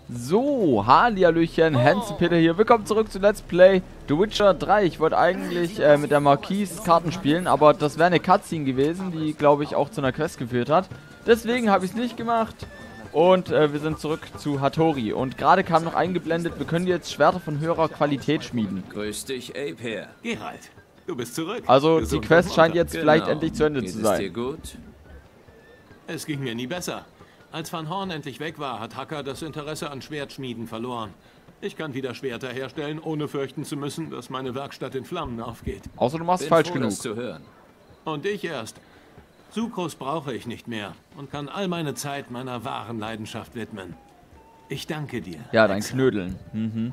So, Hallihallöchen, Peter hier. Willkommen zurück zu Let's Play The Witcher 3. Ich wollte eigentlich mit der Marquise Karten spielen, aber das wäre eine Cutscene gewesen, die, glaube ich, auch zu einer Quest geführt hat. Deswegen habe ich es nicht gemacht. Und wir sind zurück zu Hattori. Und gerade kam noch eingeblendet, wir können jetzt Schwerter von höherer Qualität schmieden. Grüß dich, Ape. Geralt, du bist zurück. Also Gesund die Quest und scheint munter. jetzt vielleicht endlich zu Ende Geht zu es sein. dir gut? Es ging mir nie besser. Als Van Horn endlich weg war, hat Hacker das Interesse an Schwertschmieden verloren. Ich kann wieder Schwerter herstellen, ohne fürchten zu müssen, dass meine Werkstatt in Flammen aufgeht. Außer du machst Bin falsch froh, genug. das zu hören. Und ich erst. Sucrus brauche ich nicht mehr und kann all meine Zeit meiner wahren Leidenschaft widmen. Ich danke dir. Ja, dein Knödeln. Mhm.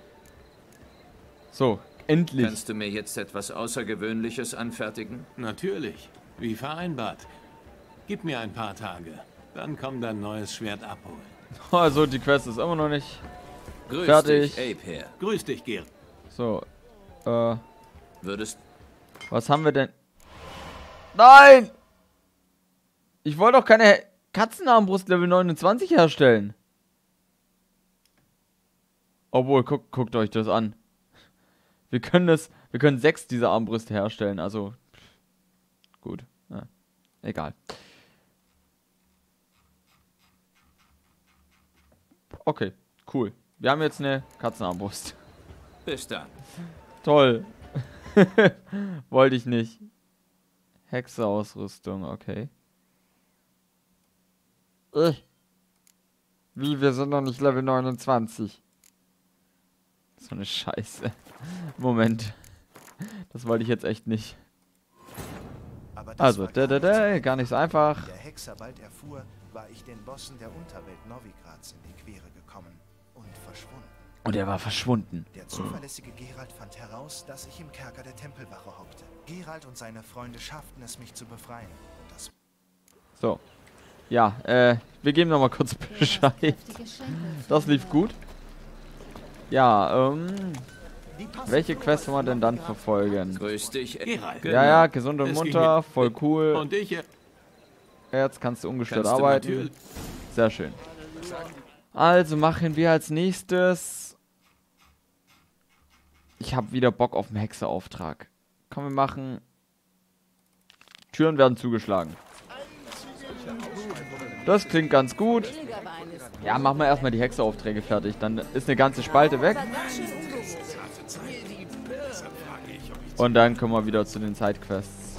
So, endlich. Kannst du mir jetzt etwas Außergewöhnliches anfertigen? Natürlich, wie vereinbart. Gib mir ein paar Tage, dann komm dein neues Schwert abholen. Also die Quest ist immer noch nicht Grüß fertig. dich, Ape. Grüß dich, Geralt. So, Würdest was haben wir denn? Nein! Ich wollte doch keine Katzenarmbrust Level 29 herstellen. Obwohl, guckt euch das an. Wir können 6 dieser Armbrüste herstellen, also gut. Ja, egal. Okay, cool. Wir haben jetzt eine Katzenarmbrust. bis dann. Toll. Wollte ich nicht. Hexerausrüstung, okay. Wie, wir sind noch nicht Level 29. So eine Scheiße. Moment. Das wollte ich jetzt echt nicht. Aber das Also, war gar nicht so einfach. Wie der Hexer bald erfuhr, war ich den Bossen der Unterwelt Novigrads in die Quere gekommen und verschwunden. Und er war verschwunden. Der zuverlässige Geralt fand heraus, dass ich im Kerker der Tempelwache hockte. Geralt und seine Freunde schafften es, mich zu befreien. Und das So. Ja, wir geben nochmal kurz Bescheid. Das lief gut. Ja, welche Quest wollen wir denn dann verfolgen? Grüß dich, Ape. Geralt. Ja, ja, gesund und Es ging munter, mir- voll cool. Und ich... Jetzt kannst du ungestört Kannst du arbeiten. natürlich- Sehr schön. Also machen wir als nächstes... Ich habe wieder Bock auf einen Hexerauftrag. Komm, wir machen... Türen werden zugeschlagen. Das klingt ganz gut. Ja, machen wir erstmal die Hexeraufträge fertig. Dann ist eine ganze Spalte weg. Und dann kommen wir wieder zu den Sidequests.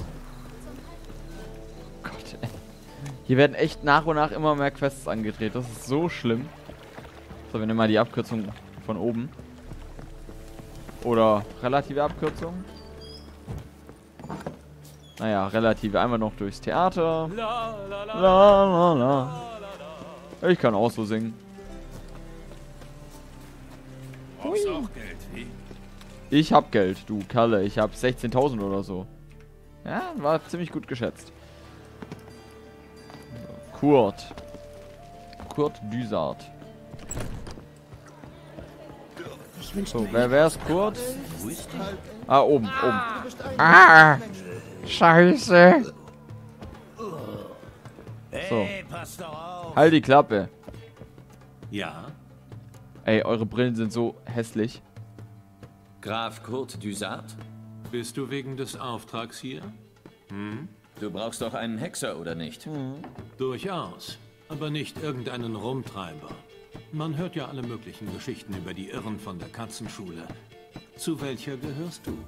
Gott, ey. Hier werden echt nach und nach immer mehr Quests angedreht. Das ist so schlimm. So, wir nehmen mal die Abkürzung von oben. Oder relative Abkürzung. Naja, relative. Einmal noch durchs Theater. La la la. Ich kann auch so singen. Brauchst auch Geld, wie? Ich hab Geld, du Kalle. Ich hab 16.000 oder so. Ja, war ziemlich gut geschätzt. So, Kurt. Kurt Düsart. So, wer ist Kurt? Ah, oben. Ah! Scheiße! So. Pass doch auf. Halt die Klappe. Ja? Ey, eure Brillen sind so hässlich. Graf Kurt Düsart? Bist du wegen des Auftrags hier? Du brauchst doch einen Hexer, oder nicht? Durchaus. Aber nicht irgendeinen Rumtreiber. Man hört ja alle möglichen Geschichten über die Irren von der Katzenschule. Zu welcher gehörst du?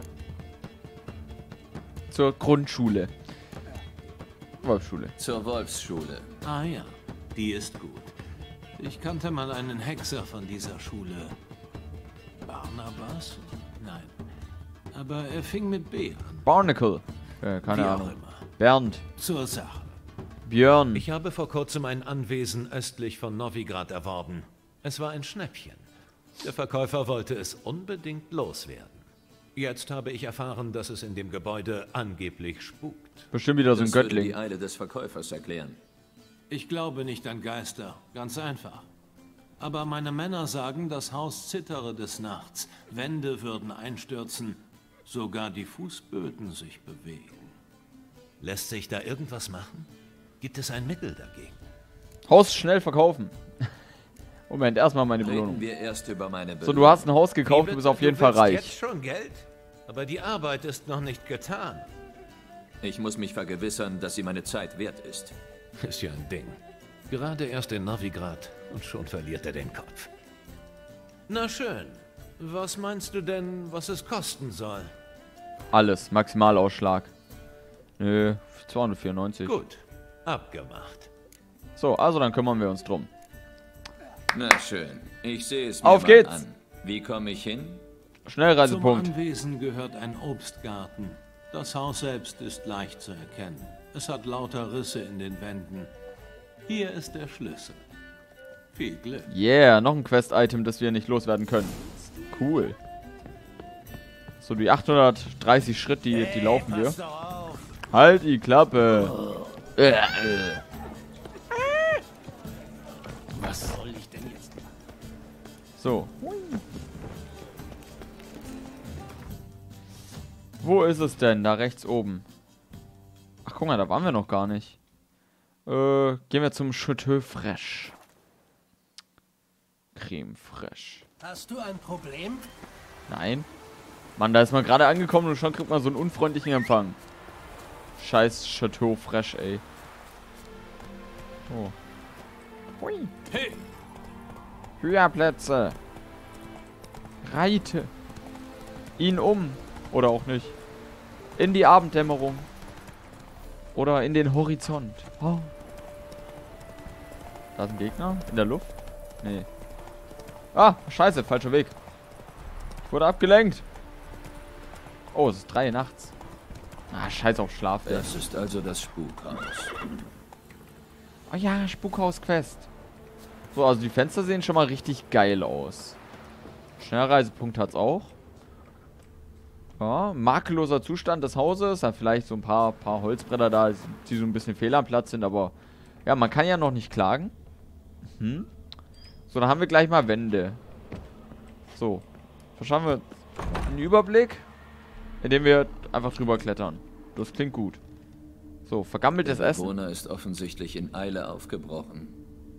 Zur Grundschule. Wolfschule. Zur Wolfsschule. Ah ja, die ist gut. Ich kannte mal einen Hexer von dieser Schule. Barnabas? Nein. Aber er fing mit B an. Barnacle. Keine Wie auch Ahnung. immer. Bernd. Zur Sache. Björn. Ich habe vor kurzem ein Anwesen östlich von Novigrad erworben. Es war ein Schnäppchen. Der Verkäufer wollte es unbedingt loswerden. Jetzt habe ich erfahren, dass es in dem Gebäude angeblich spukt. Bestimmt wieder so ein Das würde Göttling. die Eile des Verkäufers erklären. Ich glaube nicht an Geister, ganz einfach. Aber meine Männer sagen, das Haus zittere des Nachts. Wände würden einstürzen, sogar die Fußböden sich bewegen. Lässt sich da irgendwas machen? Gibt es ein Mittel dagegen? Haus schnell verkaufen. Moment, erstmal meine Reden Belohnung. wir erst über meine So, Belohnung. du hast ein Haus gekauft, du bist auf jeden Fall Du willst reich. jetzt schon Geld? Aber die Arbeit ist noch nicht getan. Ich muss mich vergewissern, dass sie meine Zeit wert ist. Ist ja ein Ding. Gerade erst in Novigrad und schon verliert er den Kopf. Na schön. Was meinst du denn, was es kosten soll? Alles, Maximalausschlag. Nö, 294. Gut, abgemacht. So, also dann kümmern wir uns drum. Na schön. Ich sehe es mir Auf mal geht's. an. Wie komme ich hin? Schnellreisepunkt. Zum Anwesen gehört ein Obstgarten. Das Haus selbst ist leicht zu erkennen. Es hat lauter Risse in den Wänden. Hier ist der Schlüssel. Viel Glück. Yeah, noch ein Quest-Item, das wir nicht loswerden können. Cool. So, die 830 Schritt, die laufen wir. Halt die Klappe. Was soll ich denn jetzt? So. Wo ist es denn? Da rechts oben. Ach, guck mal, da waren wir noch gar nicht. Gehen wir zum Chateau Fraîche. Creme Fraiche. Hast du ein Problem? Nein. Mann, da ist man gerade angekommen und schon kriegt man so einen unfreundlichen Empfang. Scheiß Chateau Fraîche, ey. Oh. Hui. Hey, Höherplätze. Reite. Ihn um. Oder auch nicht. In die Abenddämmerung. Oder in den Horizont. Oh. Da ist ein Gegner. In der Luft. Nee. Ah, scheiße. Falscher Weg. Ich wurde abgelenkt. Oh, es ist 3 Uhr nachts. Ah, scheiß auf Schlaf, ey. Das ist also das Spukhaus. Oh ja, Spukhaus-Quest. So, also die Fenster sehen schon mal richtig geil aus. Schnellreisepunkt hat's auch. Ja, makelloser Zustand des Hauses. Hat vielleicht so ein paar Holzbretter da, die so ein bisschen fehl am Platz sind, aber ja, man kann ja noch nicht klagen. So, dann haben wir gleich mal Wände. So, verschaffen wir einen Überblick, indem wir einfach drüber klettern. Das klingt gut. So, vergammeltes Der Essen. Bewohner ist offensichtlich in Eile aufgebrochen.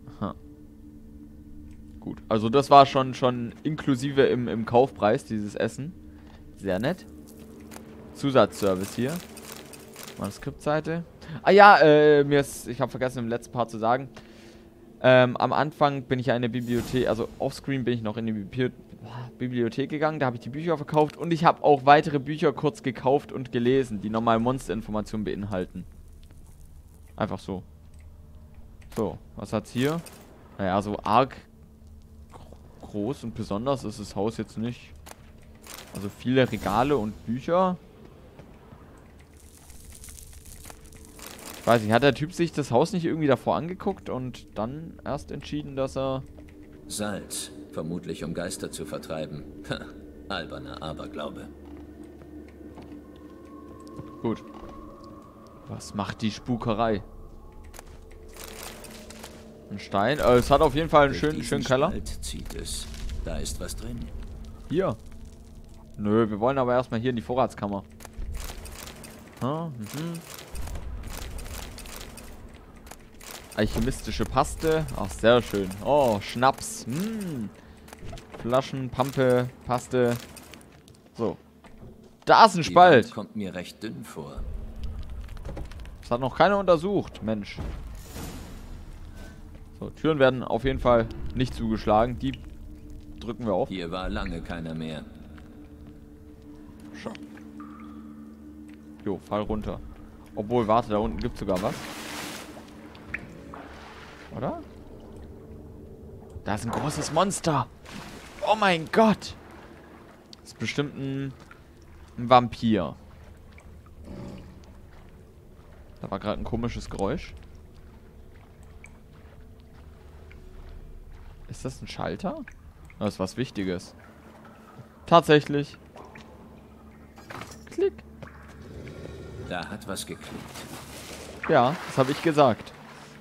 Gut, also das war schon inklusive im Kaufpreis, dieses Essen. Sehr nett. Zusatzservice hier. Manuskriptseite. Ah ja, ich habe vergessen im letzten Part zu sagen. Am Anfang bin ich ja in der Bibliothek, also offscreen bin ich noch in die Bibliothek gegangen, da habe ich die Bücher verkauft und ich habe auch weitere Bücher kurz gekauft und gelesen, die nochmal Monsterinformationen beinhalten. Einfach so. So, was hat's hier? Naja, so arg groß und besonders ist das Haus jetzt nicht. Also viele Regale und Bücher. Ich weiß nicht, hat der Typ sich das Haus nicht irgendwie davor angeguckt und dann erst entschieden, dass er... Salz, vermutlich um Geister zu vertreiben. Ha, alberner Aberglaube. Gut. Was macht die Spukerei? Ein Stein. Es hat auf jeden Fall einen Durch schönen diesen Keller. Spalt zieht es. Da ist was drin. Hier. Nö, wir wollen aber erstmal hier in die Vorratskammer. Alchemistische Paste. Ach, sehr schön. Oh, Schnaps. Flaschen, Pampe, Paste. So. Da ist ein Die Spalt. Wand kommt mir recht dünn vor. Das hat noch keiner untersucht. Mensch. So, Türen werden auf jeden Fall nicht zugeschlagen. Die drücken wir auf. Hier war lange keiner mehr. Jo, fall runter. Obwohl, warte, da unten gibt es sogar was. Oder? Da ist ein großes Monster. Oh mein Gott. Das ist bestimmt ein Vampir. Da war gerade ein komisches Geräusch. Ist das ein Schalter? Das ist was Wichtiges. Tatsächlich. Klick. Da hat was geklickt. Ja, das habe ich gesagt.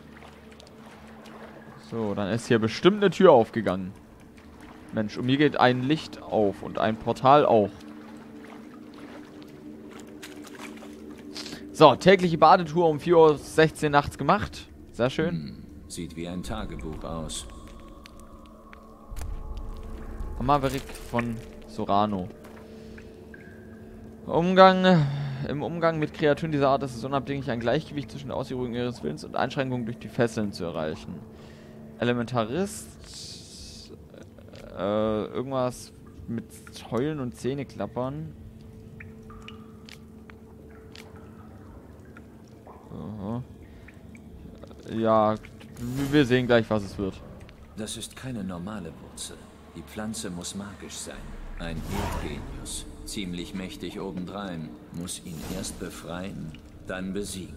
So, dann ist hier bestimmt eine Tür aufgegangen. Mensch, und mir geht ein Licht auf und ein Portal auch. So, tägliche Badetour um 4:16 Uhr nachts gemacht. Sehr schön. Sieht wie ein Tagebuch aus. Maverick von Sorano. Im Umgang mit Kreaturen dieser Art ist es unabdinglich, ein Gleichgewicht zwischen der Ausübung ihres Willens und Einschränkungen durch die Fesseln zu erreichen. Elementarist. Irgendwas mit Heulen und Zähneklappern. Aha. Ja, wir sehen gleich, was es wird. Das ist keine normale Wurzel. Die Pflanze muss magisch sein. Ein Erdgenius. Ziemlich mächtig obendrein. Muss ihn erst befreien, dann besiegen.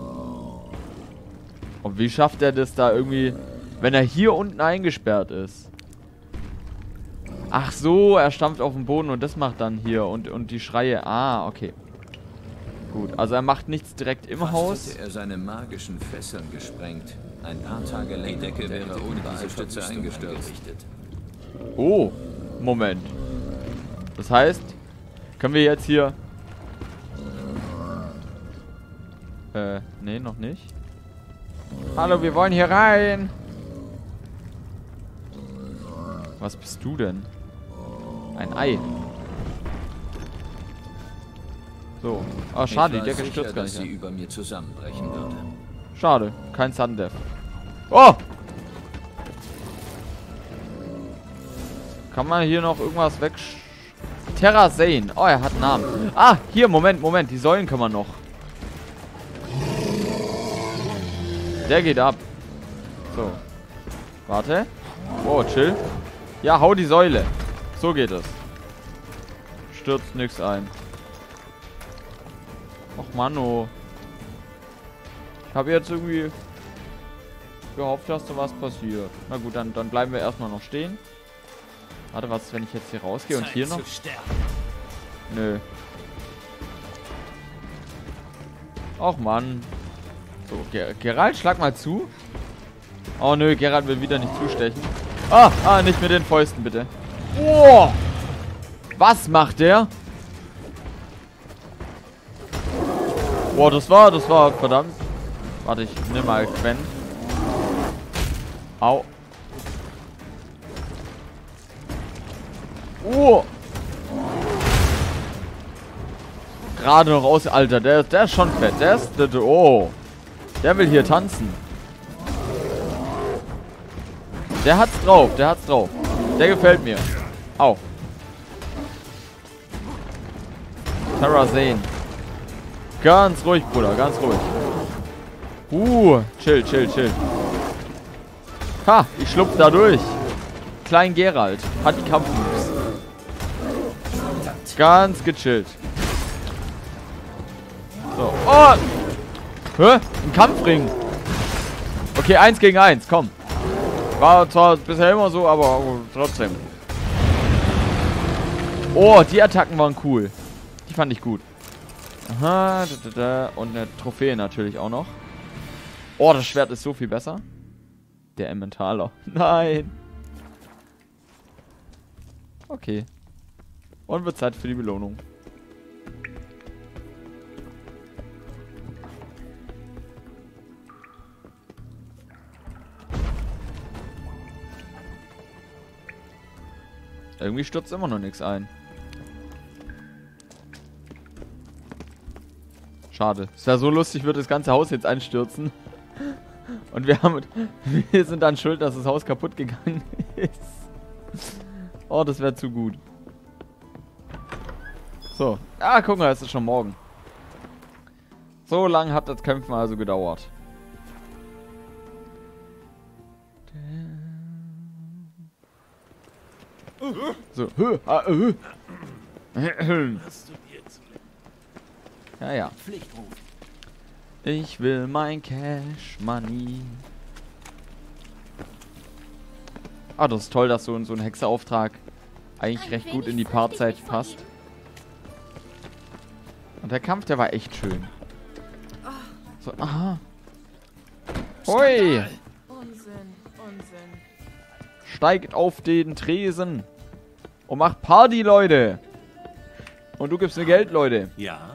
Und wie schafft er das da irgendwie, wenn er hier unten eingesperrt ist? Ach so, er stampft auf den Boden und das macht dann hier und die Schreie. Ah, okay. Gut, also er macht nichts direkt im Haus. Hätte er seine magischen Fesseln gesprengt. Ein paar Tage länger. Die Decke wäre ohne diese Stütze eingestürzt. Oh, Moment. Das heißt, können wir jetzt hier... nee, noch nicht. Hallo, wir wollen hier rein. Was bist du denn? Ein Ei. So. Ah, schade, die Decke stürzt gar nicht. Dass sie über mir zusammenbrechen würde. Schade, kein Sudden Death. Oh! Kann man hier noch irgendwas weg... Terra Zane. Oh, er hat einen Namen. Ah, hier, Moment. Die Säulen kann man noch. Der geht ab. So. Warte. Oh, chill. Ja, hau die Säule. So geht es. Stürzt nichts ein. Och, Manno. Ich habe jetzt irgendwie gehofft, dass da was passiert. Na gut, dann bleiben wir erstmal noch stehen. Warte, was ist, wenn ich jetzt hier rausgehe und hier noch? Nö. Och, Mann. So, Geralt, schlag mal zu. Oh, nö, Geralt will wieder nicht zustechen. Ah, nicht mit den Fäusten, bitte. Oh! Was macht der? Boah, das war verdammt. Warte, ich nehme mal Quen. Au. Oh! Gerade noch aus, Alter, der ist schon fett. Oh! Der will hier tanzen. Der hat's drauf. Der gefällt mir. Au. Terra Zane. Ganz ruhig, Bruder, ganz ruhig. Chill. Ha, ich schlupf da durch. Klein Geralt hat die Kampfmoves. Ganz gechillt. So. Oh! Hä? Ein Kampfring. Okay, 1 gegen 1, komm. War zwar bisher immer so, aber trotzdem. Oh, die Attacken waren cool. Die fand ich gut. Aha, und eine Trophäe natürlich auch noch. Oh, das Schwert ist so viel besser. Der Emmentaler. Nein. Okay. Und wird Zeit für die Belohnung. Irgendwie stürzt immer noch nichts ein. Schade. Es wäre so lustig, wird das ganze Haus jetzt einstürzen. Und wir sind dann schuld, dass das Haus kaputt gegangen ist. Oh, das wäre zu gut. So. Ah, guck mal, es ist schon morgen. So lange hat das Kämpfen also gedauert. So. Ja. Ich will mein Cash Money. Ah, das ist toll, dass so ein Hexerauftrag eigentlich recht gut in die Partzeit passt. Und der Kampf, der war echt schön. So, aha. Hui! Unsinn. Steigt auf den Tresen und macht Party, Leute. Und du gibst mir Geld, Leute. Ja.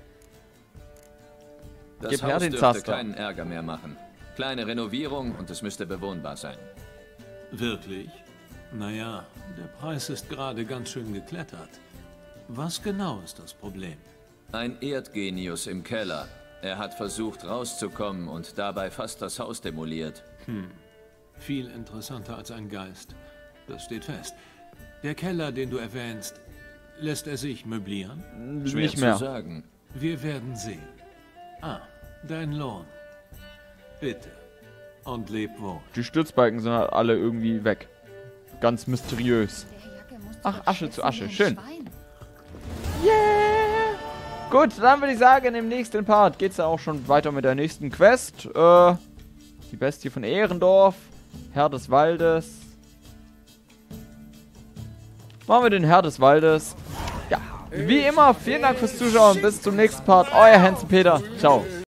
Das Gib her Haus den dürfte Zaster. keinen Ärger mehr machen. Kleine Renovierung und es müsste bewohnbar sein. Wirklich? Naja, der Preis ist gerade ganz schön geklettert. Was genau ist das Problem? Ein Erdgenius im Keller. Er hat versucht rauszukommen und dabei fast das Haus demoliert. Viel interessanter als ein Geist. Das steht fest. Der Keller, den du erwähnst, lässt er sich möblieren? Schwer Nicht mehr. zu sagen. Wir werden sehen. Ah, dein Lohn. Bitte. Und leb wohl. Die Stützbalken sind halt alle irgendwie weg. Ganz mysteriös. Ach, Asche zu Asche. Schön. Yeah! Gut, dann würde ich sagen, im nächsten Part geht es dann auch schon weiter mit der nächsten Quest. Die Bestie von Ehrendorf. Herr des Waldes. Machen wir den Herr des Waldes. Ja, wie immer, vielen Dank fürs Zuschauen. Bis zum nächsten Part. Euer Hans Peter. Ciao.